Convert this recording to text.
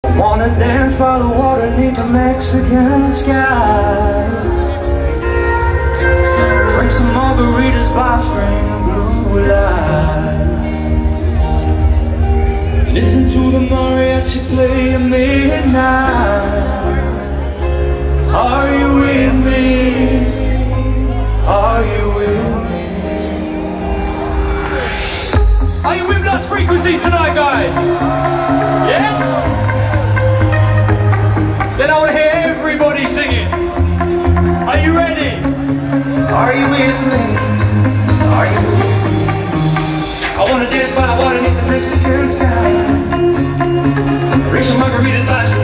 Wanna dance by the water beneath the Mexican sky. Drink some margaritas by a string of blue lights. Listen to the mariachi play at midnight. Are you with me? Are you with me? Are you with Lost Frequencies tonight, guys? Yeah? Then I want to hear everybody singing. Are you ready? Are you with me? Are you with me? I want to dance by the water beneath the Mexican sky. Drink some margaritas by